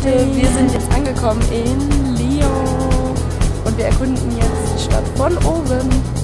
Leute, wir sind jetzt angekommen in Lyon und wir erkunden jetzt die Stadt von oben.